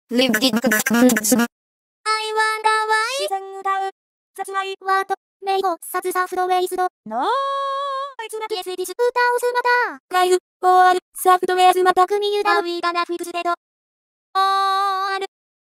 リブディックダスマンダスマ。 I wonder why 自然歌う。雑ないワード。メイゴ、サツサフドウェイズド。ノー。いつだけスディス歌うスマタ。ライフ、オール、サフトウェアスマタ。組ユダウィーガナフィブスデド。オール。